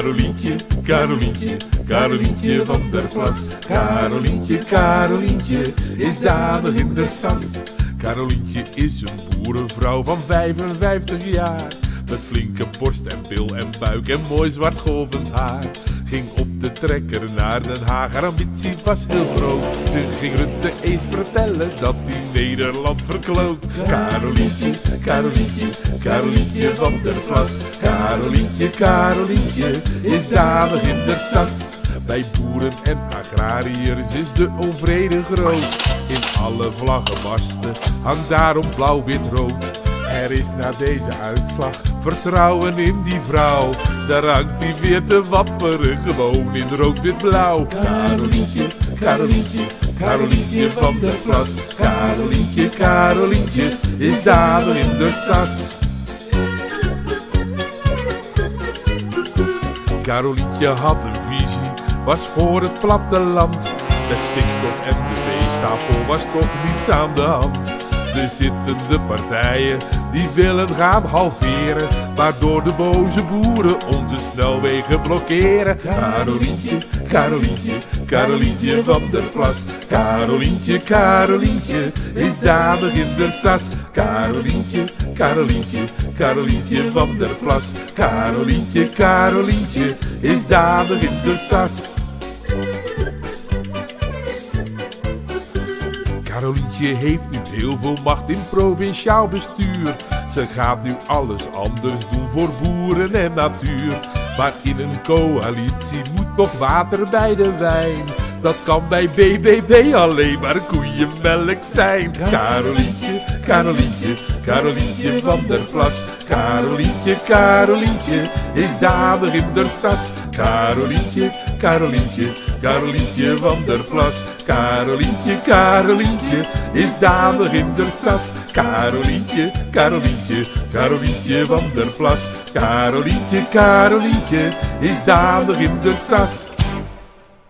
Carolientje, Carolientje, Carolientje van der Plas. Carolientje, Carolientje is danig in de sas. Carolientje is een boerenvrouw van 55 jaar. Met flinke borst en bil en buik en mooi zwart golvend haar. Ging op de trekker naar Den Haag, haar ambitie was heel groot. Ze ging Rutte eens vertellen dat die Nederland verkloot. Carolientje, Carolientje, Carolientje van der Plas. Carolientje, Carolientje is danig in de sas. Bij boeren en agrariërs is de onvrede groot. In alle vlaggenmasten hangt daarom blauw, wit, rood. Er is na deze uitslag vertrouwen in die vrouw. Daar hangt die weer te wapperen, gewoon in rood, wit, blauw. Carolientje, Carolientje, Carolientje van der Plas. Carolientje, Carolientje is dader in de sas. Carolientje had een visie, was voor het platteland. Met stikstof en de veestapel was toch niets aan de hand. De zittende partijen die willen gaan halveren, waardoor de boze boeren onze snelwegen blokkeren. Carolientje, Carolientje, Carolientje van der Plas. Carolientje, Carolientje is danig in de sas. Carolientje, Carolientje, Carolientje van der Plas. Carolientje, Carolientje is danig in de sas. Carolientje heeft nu heel veel macht in provinciaal bestuur. Ze gaat nu alles anders doen voor boeren en natuur. Maar in een coalitie moet nog water bij de wijn. Dat kan bij BBB alleen maar koeienmelk zijn. Carolientje, Carolientje, Carolientje van der Plas. Carolientje, Carolientje is dadig in de sas. Carolientje, Carolientje, Carolientje van der Plas. Carolientje, Carolientje is dadig in de sas. Carolientje, Carolientje, Carolientje van der Plas. Carolientje, Carolientje is dadig in de sas.